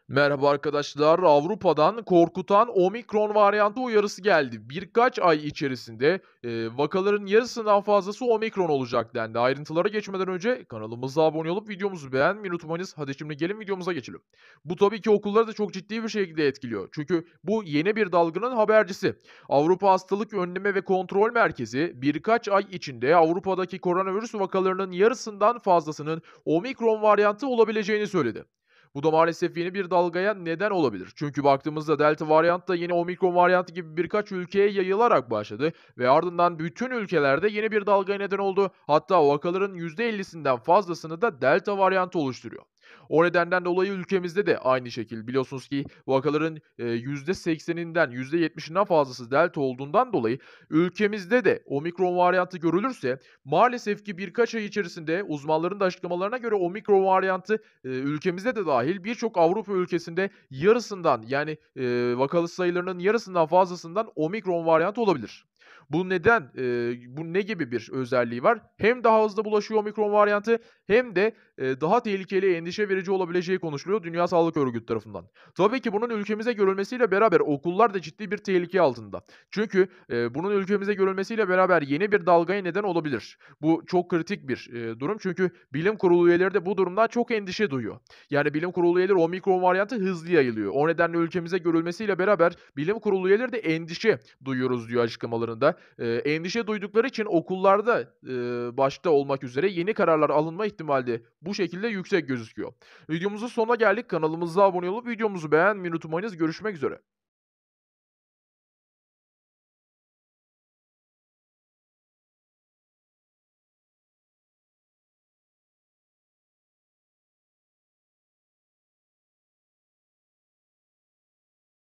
Merhaba arkadaşlar. Avrupa'dan korkutan omikron varyantı uyarısı geldi. Birkaç ay içerisinde vakaların yarısından fazlası omikron olacak dendi. Ayrıntılara geçmeden önce kanalımıza abone olup videomuzu beğenmeyi unutmayınız. Hadi şimdi gelin videomuza geçelim. Bu tabii ki okulları da çok ciddi bir şekilde etkiliyor. Çünkü bu yeni bir dalganın habercisi. Avrupa Hastalık Önleme ve Kontrol Merkezi birkaç ay içinde Avrupa'daki koronavirüs vakalarının yarısından fazlasının omikron varyantı olabileceğini söyledi. Bu da maalesef yeni bir dalgaya neden olabilir. Çünkü baktığımızda delta varyantı da yeni omikron varyantı gibi birkaç ülkeye yayılarak başladı ve ardından bütün ülkelerde yeni bir dalgaya neden oldu. Hatta vakaların %50'sinden fazlasını da delta varyantı oluşturuyor. O nedenden dolayı ülkemizde de aynı şekil biliyorsunuz ki vakaların %80'inden %70'inden fazlası delta olduğundan dolayı ülkemizde de omikron varyantı görülürse maalesef ki birkaç ay içerisinde uzmanların da açıklamalarına göre omikron varyantı ülkemizde de dâhil birçok Avrupa ülkesinde yarısından yani, vaka sayılarının yarısından fazlasından omikron varyantı olabilir. Bu neden? Bu ne gibi bir özelliği var? Hem daha hızlı bulaşıyor omikron varyantı hem de, daha tehlikeli, endişe verici olabileceği konuşuluyor Dünya Sağlık Örgütü tarafından. Tabii ki bunun ülkemize görülmesiyle beraber okullar da ciddi bir tehlike altında. Çünkü, bunun ülkemize görülmesiyle beraber yeni bir dalgaya neden olabilir. Bu çok kritik bir, durum çünkü bilim kurulu üyeleri de bu durumdan çok endişe duyuyor. Yani bilim kurulu üyeleri omikron varyantı hızlı yayılıyor. O nedenle ülkemize görülmesiyle beraber bilim kurulu üyeleri de endişe duyuyoruz diyor açıklamalarında. Endişe duydukları için okullarda, başta olmak üzere yeni kararlar alınma ihtimali de bu şekilde yüksek gözüküyor. Videomuzun sonuna geldik. Kanalımıza abone olup videomuzu beğenmeyi unutmayınız. Görüşmek üzere.